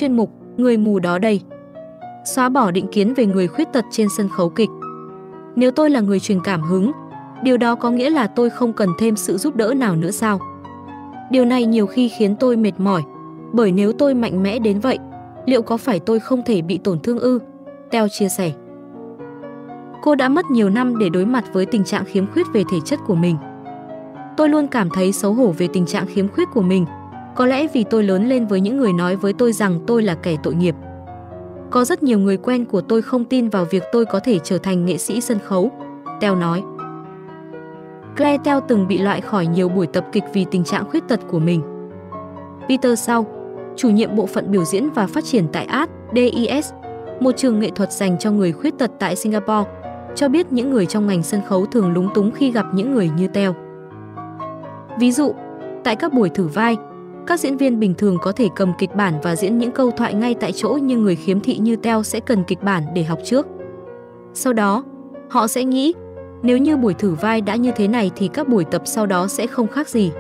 chuyên mục Người mù đó đây. Xóa bỏ định kiến về người khuyết tật trên sân khấu kịch. Nếu tôi là người truyền cảm hứng, điều đó có nghĩa là tôi không cần thêm sự giúp đỡ nào nữa sao? Điều này nhiều khi khiến tôi mệt mỏi, bởi nếu tôi mạnh mẽ đến vậy, liệu có phải tôi không thể bị tổn thương ư? Teo chia sẻ. Cô đã mất nhiều năm để đối mặt với tình trạng khiếm khuyết về thể chất của mình. Tôi luôn cảm thấy xấu hổ về tình trạng khiếm khuyết của mình, có lẽ vì tôi lớn lên với những người nói với tôi rằng tôi là kẻ tội nghiệp. Có rất nhiều người quen của tôi không tin vào việc tôi có thể trở thành nghệ sĩ sân khấu, Teo nói. Claire Teo từng bị loại khỏi nhiều buổi tập kịch vì tình trạng khuyết tật của mình. Peter Sau, chủ nhiệm bộ phận biểu diễn và phát triển tại Art DIS, một trường nghệ thuật dành cho người khuyết tật tại Singapore, cho biết những người trong ngành sân khấu thường lúng túng khi gặp những người như Teo. Ví dụ, tại các buổi thử vai, các diễn viên bình thường có thể cầm kịch bản và diễn những câu thoại ngay tại chỗ, nhưng người khiếm thị như Teo sẽ cần kịch bản để học trước. Sau đó, họ sẽ nghĩ, nếu như buổi thử vai đã như thế này thì các buổi tập sau đó sẽ không khác gì.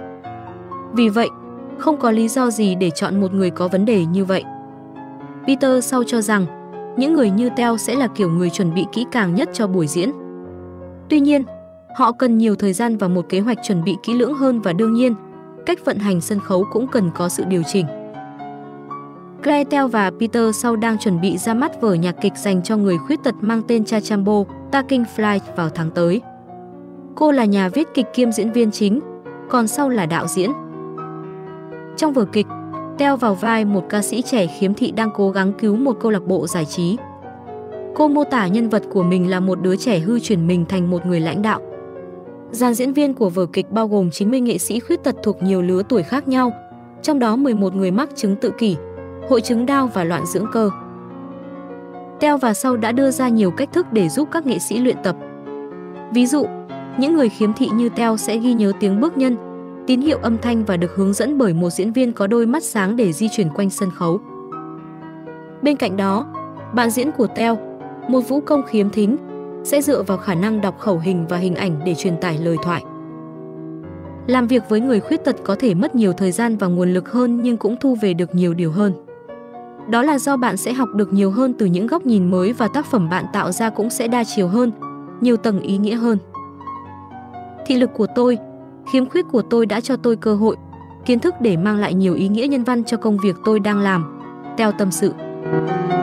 Vì vậy, không có lý do gì để chọn một người có vấn đề như vậy. Peter Sau cho rằng, những người như Teo sẽ là kiểu người chuẩn bị kỹ càng nhất cho buổi diễn. Tuy nhiên, họ cần nhiều thời gian và một kế hoạch chuẩn bị kỹ lưỡng hơn, và đương nhiên, cách vận hành sân khấu cũng cần có sự điều chỉnh. Claire Teo và Peter Sau đang chuẩn bị ra mắt vở nhạc kịch dành cho người khuyết tật mang tên Chachambo, Taking Flight vào tháng tới. Cô là nhà viết kịch kiêm diễn viên chính, còn Sau là đạo diễn. Trong vở kịch, Teo vào vai một ca sĩ trẻ khiếm thị đang cố gắng cứu một câu lạc bộ giải trí. Cô mô tả nhân vật của mình là một đứa trẻ hư chuyển mình thành một người lãnh đạo. Dàn diễn viên của vở kịch bao gồm 90 nghệ sĩ khuyết tật thuộc nhiều lứa tuổi khác nhau, trong đó 11 người mắc chứng tự kỷ, hội chứng Down và loạn dưỡng cơ. Teo và Sau đã đưa ra nhiều cách thức để giúp các nghệ sĩ luyện tập. Ví dụ, những người khiếm thị như Teo sẽ ghi nhớ tiếng bước nhân, tín hiệu âm thanh và được hướng dẫn bởi một diễn viên có đôi mắt sáng để di chuyển quanh sân khấu. Bên cạnh đó, bạn diễn của Teo, một vũ công khiếm thính, sẽ dựa vào khả năng đọc khẩu hình và hình ảnh để truyền tải lời thoại. Làm việc với người khuyết tật có thể mất nhiều thời gian và nguồn lực hơn, nhưng cũng thu về được nhiều điều hơn. Đó là do bạn sẽ học được nhiều hơn từ những góc nhìn mới, và tác phẩm bạn tạo ra cũng sẽ đa chiều hơn, nhiều tầng ý nghĩa hơn. Thị lực của tôi, khiếm khuyết của tôi đã cho tôi cơ hội, kiến thức để mang lại nhiều ý nghĩa nhân văn cho công việc tôi đang làm, Teo tâm sự.